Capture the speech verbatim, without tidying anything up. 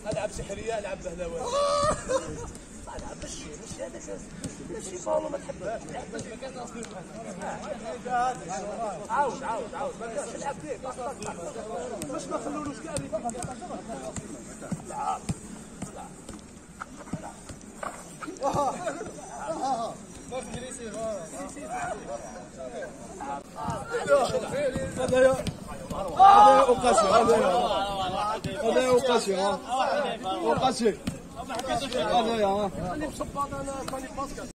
العب سحريه العب بهلوان. العب مشي مشي هذاك مشي فاولو ما تحبهاش. عاود عاود عاود ما كانش يلعب فيك باش ما خلولوش كاع لعب. هذا هذا اوكاسيو هذا اوكاسيو اوكاسيو هذا يا